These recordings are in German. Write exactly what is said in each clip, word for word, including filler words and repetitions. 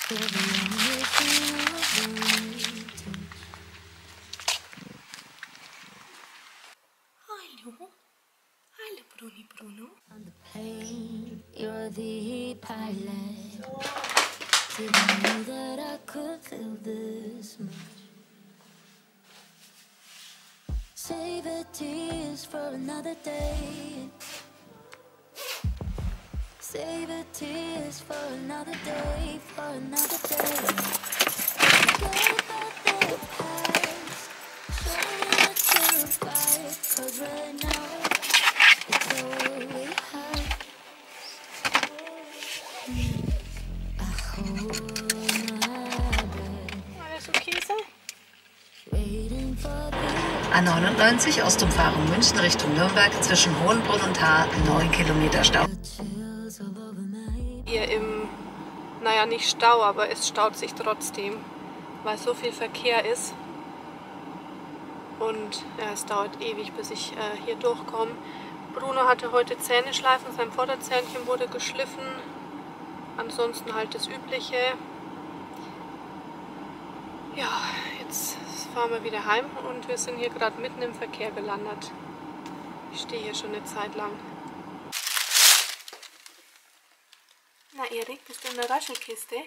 Hallo. Hallo, Bruni Bruno. On the plane, you're the pilot. Didn't know that I could feel this much. Save the tears for another day. Save the tears for another day, for another day. Forget about the past. Show me that you're right, 'cause right now it's all we have. I hold my breath, Alles okay so? waiting for the A neunundneunzig Ostumfahrung München Richtung Nürnberg zwischen Hohenbrunn und Haar neun Kilometer Stau. chills all over my Hier im, naja nicht Stau, aber es staut sich trotzdem, weil so viel Verkehr ist. Und ja, es dauert ewig, bis ich äh, hier durchkomme. Bruno hatte heute Zähne schleifen, sein Vorderzähnchen wurde geschliffen. Ansonsten halt das Übliche. Ja, jetzt fahren wir wieder heim und wir sind hier gerade mitten im Verkehr gelandet. Ich stehe hier schon eine Zeit lang. Na Erik, bist du in der Raschelkiste?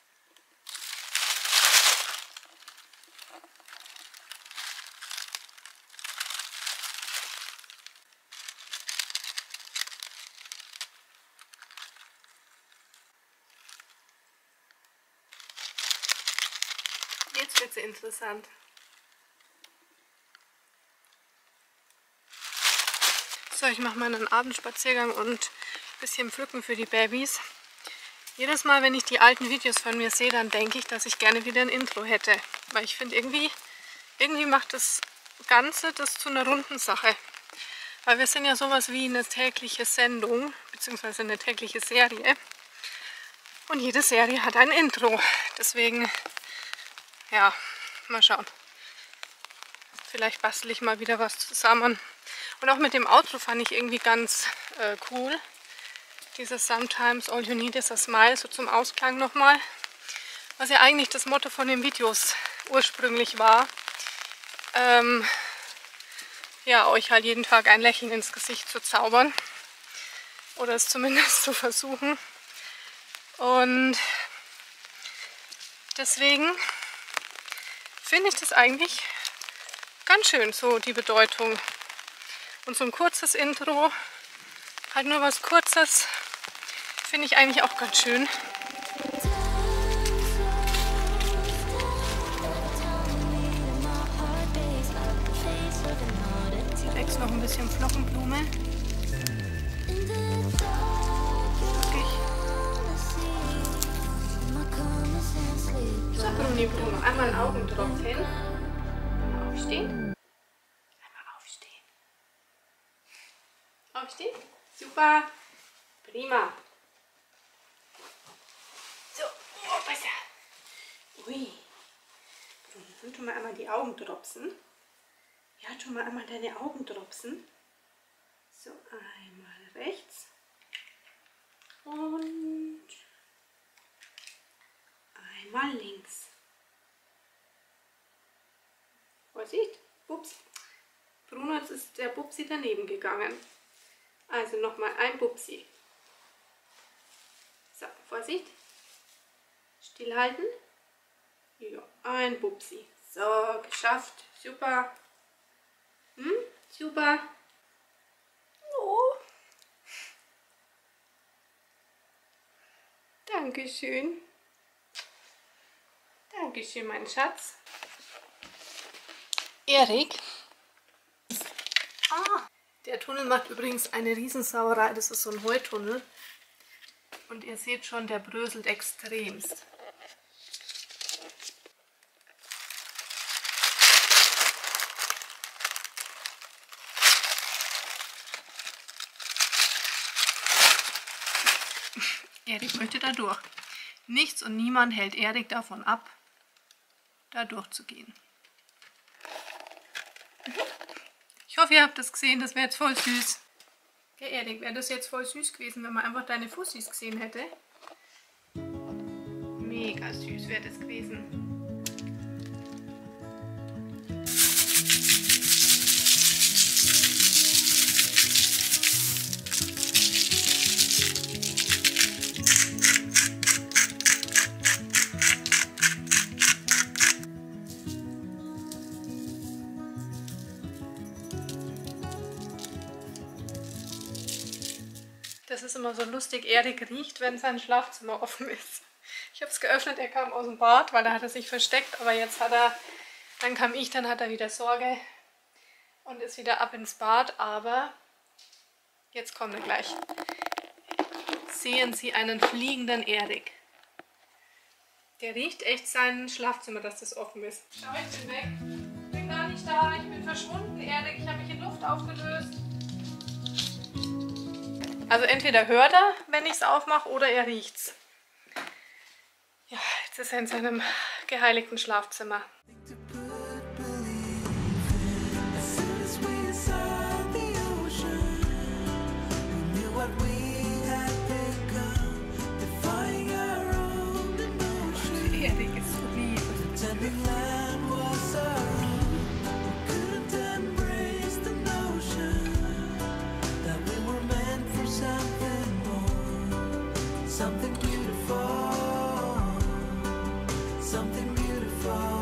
Jetzt wird es interessant. So, ich mache meinen Abendspaziergang und ein bisschen pflücken für die Babys. Jedes Mal, wenn ich die alten Videos von mir sehe, dann denke ich, dass ich gerne wieder ein Intro hätte. Weil ich finde, irgendwie, irgendwie macht das Ganze das zu einer runden Sache. Weil wir sind ja sowas wie eine tägliche Sendung, beziehungsweise eine tägliche Serie. Und jede Serie hat ein Intro. Deswegen, ja, mal schauen. Vielleicht bastel ich mal wieder was zusammen. Und auch mit dem Outro fand ich irgendwie ganz äh, cool. Dieses Sometimes All You Need Is a Smile, so zum Ausklang nochmal. Was ja eigentlich das Motto von den Videos ursprünglich war. Ähm, ja, euch halt jeden Tag ein Lächeln ins Gesicht zu zaubern. Oder es zumindest zu versuchen. Und deswegen finde ich das eigentlich ganz schön, so die Bedeutung. Und so ein kurzes Intro, halt nur was Kurzes, finde ich eigentlich auch ganz schön. Hier wächst noch ein bisschen Flockenblume. So, Bruni, Bruno, einmal Augentropfen. Einmal aufstehen. Einmal aufstehen. Aufstehen. Super. Prima. So, oh, besser. Ui. Bruno, tu mal einmal die Augen dropsen. Ja, tu mal einmal deine Augen dropsen. So, einmal rechts. Und einmal links. Vorsicht, Bups. Bruno, jetzt ist der Bupsi daneben gegangen. Also nochmal ein Bupsi. So, Vorsicht. Stillhalten. Ja, ein Bupsi. So, geschafft. Super. Hm, super. Oh. Dankeschön. Dankeschön, mein Schatz. Erik. Ah. Der Tunnel macht übrigens eine Riesensauerei. Das ist so ein Heutunnel. Und ihr seht schon, der bröselt extremst. Erik möchte da durch. Nichts und niemand hält Erik davon ab, da durchzugehen. Ich hoffe, ihr habt das gesehen, das wäre jetzt voll süß. Ja, Erik, wäre das jetzt voll süß gewesen, wenn man einfach deine Fussis gesehen hätte. Mega süß wäre das gewesen. Das ist immer so lustig, Erik riecht, wenn sein Schlafzimmer offen ist. Ich habe es geöffnet, er kam aus dem Bad, weil da hat er sich versteckt, aber jetzt hat er, dann kam ich, dann hat er wieder Sorge und ist wieder ab ins Bad, aber jetzt kommt er gleich. Sehen Sie einen fliegenden Erik. Der riecht echt sein Schlafzimmer, dass das offen ist. Schau, ich bin weg. Ich bin gar nicht da, ich bin verschwunden, Erik, ich habe mich in Luft aufgelöst. Also entweder hört er, wenn ich es aufmache, oder er riecht's. Ja, jetzt ist er in seinem geheiligten Schlafzimmer. Erik ist so lieb. Something beautiful, something beautiful.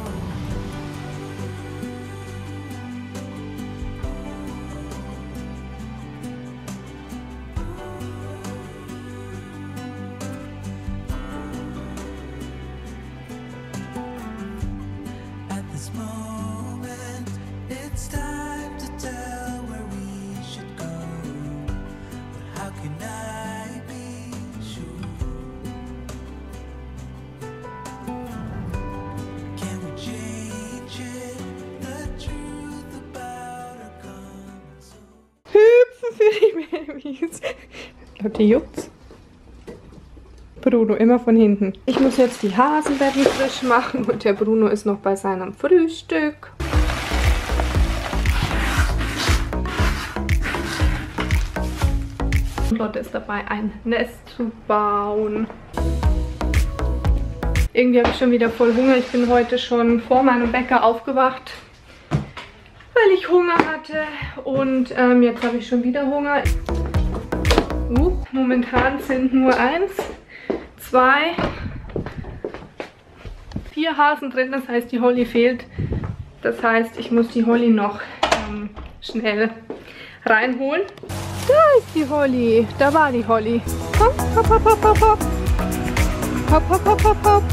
At this moment, it's time to tell where we should go. But how can I be sure? Can we change it? The truth about our coming soul. Hüpfen für die Babys. Leute, juckt's. Bruno immer von hinten. Ich muss jetzt die Hasenbetten frisch machen und der Bruno ist noch bei seinem Frühstück. Und Lotte ist dabei, ein Nest zu bauen. Irgendwie habe ich schon wieder voll Hunger. Ich bin heute schon vor meinem Bäcker aufgewacht, weil ich Hunger hatte. Und ähm, jetzt habe ich schon wieder Hunger. Uh, momentan sind nur eins, zwei, vier Hasen drin. Das heißt, die Holly fehlt. Das heißt, ich muss die Holly noch ähm, schnell reinholen. Da ist die Holly. Da war die Holly. Hopp, hopp, hopp, hopp, hopp, hopp. Hopp, hopp, hopp, hopp, hopp.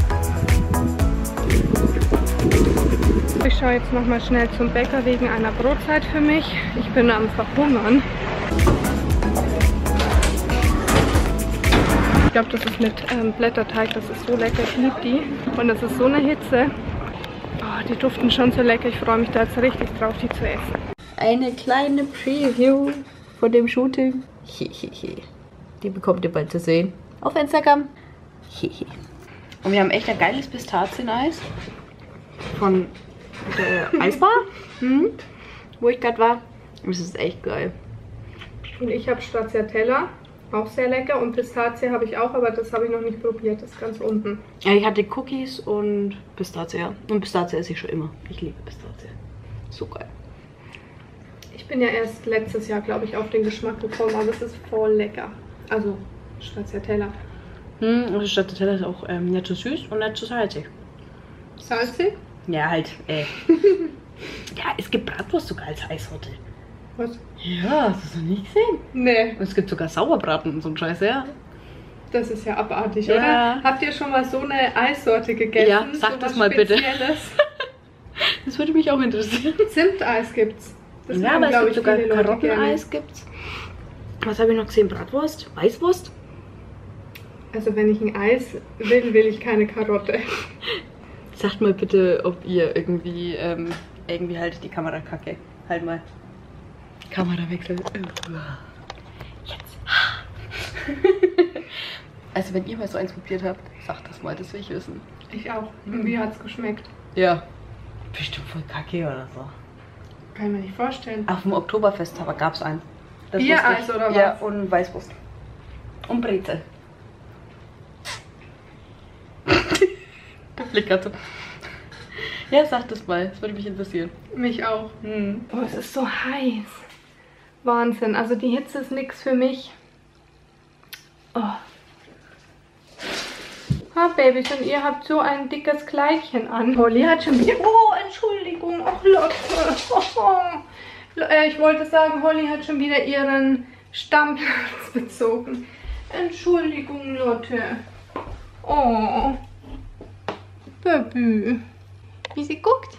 Ich schaue jetzt noch mal schnell zum Bäcker wegen einer Brotzeit für mich. Ich bin am Verhungern. Ich glaube, das ist mit ähm, Blätterteig. Das ist so lecker. Ich liebe die. Und das ist so eine Hitze. Oh, die duften schon so lecker. Ich freue mich da jetzt richtig drauf, die zu essen. Eine kleine Preview von dem Shooting. Die bekommt ihr bald zu sehen. Auf Instagram. Und wir haben echt ein geiles Pistazieneis. Von der Eisbar. Hm, wo ich gerade war. Das ist echt geil. Und ich habe Stracciatella. Auch sehr lecker. Und Pistazie habe ich auch, aber das habe ich noch nicht probiert. Das ist ganz unten. Ja, ich hatte Cookies und Pistazie. Ja. Und Pistazie esse ich schon immer. Ich liebe Pistazie. So geil. Ich bin ja erst letztes Jahr, glaube ich, auf den Geschmack gekommen, aber es ist voll lecker. Also Stracciatella. Hm, also Stracciatella ist auch ähm, nicht so süß und nicht so salzig. Salzig? Ja, halt, äh. Ja, es gibt Bratwurst sogar als Eissorte. Was? Ja, hast du das noch nicht gesehen? Nee. Und es gibt sogar Sauerbraten und so ein Scheiß, ja. Das ist ja abartig, Ja. oder? Habt ihr schon mal so eine Eissorte gegessen? Ja, sag so das was mal bitte. Spezielles? Das würde mich auch interessieren. Zimteis gibt's. Das Ja, mögen, aber es glaub gibt ich, sogar viele Leute Karotteneis gibt's. Was habe ich noch gesehen? Bratwurst? Weißwurst? gerne. Also wenn ich ein Eis will, will ich keine Karotte. Sagt mal bitte, ob ihr irgendwie, ähm, irgendwie halt die Kamera kacke. Halt mal. Kamerawechsel. Jetzt. Also wenn ihr mal so eins probiert habt, sagt das mal, das will ich wissen. Ich auch. Und wie hat's geschmeckt? Ja. Bestimmt voll kacke oder so. Kann ich mir nicht vorstellen. Auf dem Oktoberfest aber gab es einen. Das Biereis wusste ich. oder was? Ja, und Weißwurst. Und Brezel. Der Blick gerade so. Ja, sag das mal. Das würde mich interessieren. Mich auch. Hm. Oh, es ist so heiß. Wahnsinn. Also die Hitze ist nichts für mich. Oh. Ha, Babys, und ihr habt so ein dickes Kleidchen an. Holly hat schon wieder... Oh, Entschuldigung. Ach, Lotte. Oh. Äh, ich wollte sagen, Holly hat schon wieder ihren Stammplatz bezogen. Entschuldigung, Lotte. Oh. Baby. Wie sie guckt.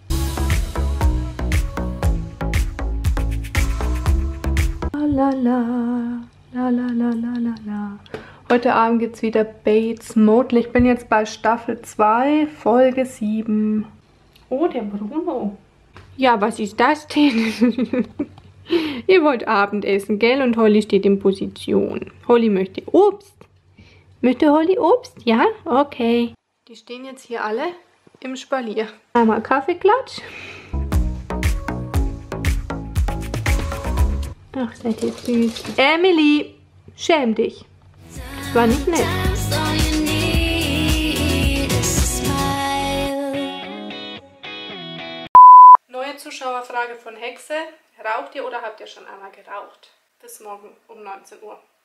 La la la la la la la la. Heute Abend gibt es wieder Bates Motel. Ich bin jetzt bei Staffel zwei, Folge sieben. Oh, der Bruno. Ja, was ist das denn? Ihr wollt Abendessen, gell? Und Holly steht in Position. Holly möchte Obst. Möchte Holly Obst? Ja? Okay. Die stehen jetzt hier alle im Spalier. Einmal Kaffeeklatsch. Ach, seid ihr süß. Emily, schäm dich. Das war nicht nett. Neue Zuschauerfrage von Hexe. Raucht ihr oder habt ihr schon einmal geraucht? Bis morgen um neunzehn Uhr.